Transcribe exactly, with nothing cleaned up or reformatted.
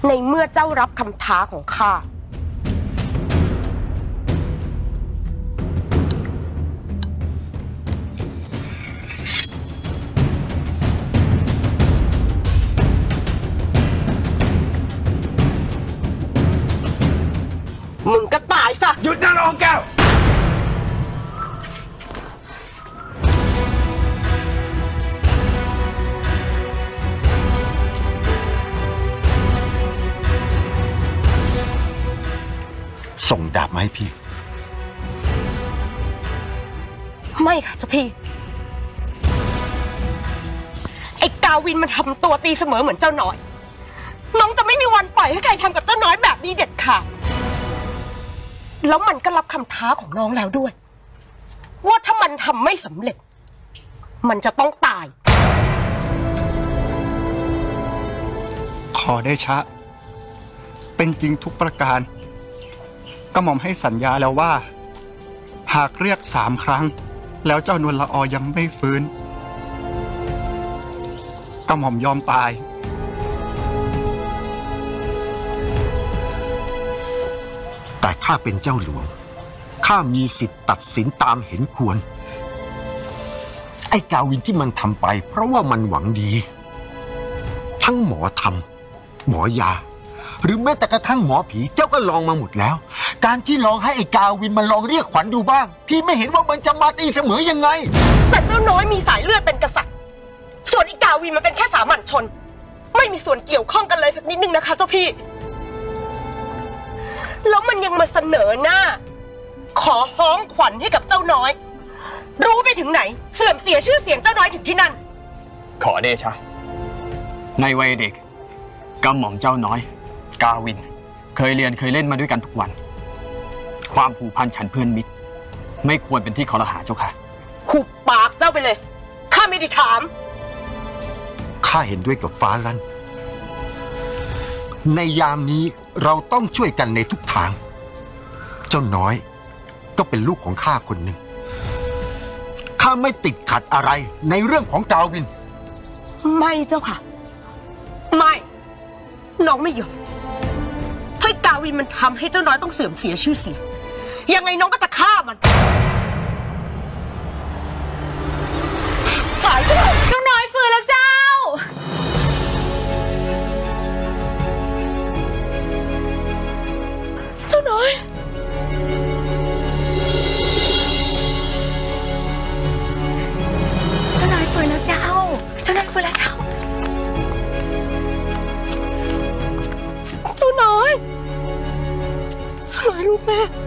ในเมื่อเจ้ารับคำท้าของข้ามึงก็ตายซะหยุดนะน้องแก้วส่งดาบมาให้พี่ไม่ค่ะเจ้าพี่ไอ้กาวินมันทำตัวตีเสมอเหมือนเจ้าน้อยน้องจะไม่มีวันปล่อยให้ใครทำกับเจ้าน้อยแบบนี้เด็ดขาดแล้วมันก็รับคำท้าของน้องแล้วด้วยว่าถ้ามันทำไม่สำเร็จมันจะต้องตายขอได้ชะเป็นจริงทุกประการกระหม่อมให้สัญญาแล้วว่าหากเรียกสามครั้งแล้วเจ้านวลละออยังไม่ฟื้นกระหม่อมยอมตายแต่ข้าเป็นเจ้าหลวงข้ามีสิทธิ์ตัดสินตามเห็นควรไอ้กาวินที่มันทำไปเพราะว่ามันหวังดีทั้งหมอธรรมหมอยาหรือแม้แต่กระทั่งหมอผีเจ้าก็ลองมาหมดแล้วการที่ลองให้ไอ้กาวินมันลองเรียกขวัญดูบ้างพี่ไม่เห็นว่ามันจะมาตีเสมอยังไงแต่เจ้าน้อยมีสายเลือดเป็นกษัตริย์ส่วนไอ้กาวินมันเป็นแค่สามัญชนไม่มีส่วนเกี่ยวข้องกันเลยสักนิดนึงนะคะเจ้าพี่แล้วมันยังมาเสนอหน้าขอฮ้องขวัญให้กับเจ้าน้อยรู้ไปถึงไหนเสื่อมเสียชื่อเสียงเจ้าน้อยถึงที่นั่นขอเดชะในวัยเด็กกำหม่อมเจ้าน้อยกาวินเคยเรียนเคยเล่นมาด้วยกันทุกวันความผูกพันฉันเพื่อนมิตรไม่ควรเป็นที่คอรหาเจ้าค่ะหุบปากเจ้าไปเลยข้าไม่ได้ถามข้าเห็นด้วยกับฟ้าลั่นในยามนี้เราต้องช่วยกันในทุกทางเจ้าน้อยก็เป็นลูกของข้าคนหนึ่งข้าไม่ติดขัดอะไรในเรื่องของกาวินไม่เจ้าค่ะไม่น้องไม่ยอมถ้ากาวินมันทำให้เจ้าน้อยต้องเสื่อมเสียชื่อเสียงยังไงน้องก็จะฆ่ามันตายไปเลยเจ้าน้อยฟื้นแล้วเจ้าเจ้าน้อยเจ้าน้อยฟื้นแล้วเจ้าเจ้าน้อยฟื้นแล้วเจ้าเจ้าน้อยเจ้าน้อยลูกแม่